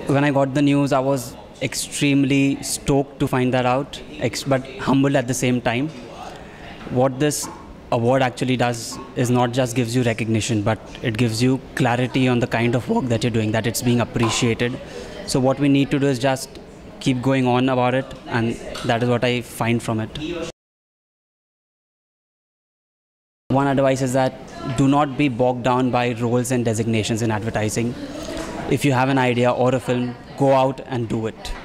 When I got the news, I was extremely stoked to find that out, but humbled at the same time. What this award actually does is not just gives you recognition, but it gives you clarity on the kind of work that you're doing, that it's being appreciated. So what we need to do is just keep going on about it, and that is what I find from it. One advice is that do not be bogged down by roles and designations in advertising. If you have an idea or a film, go out and do it.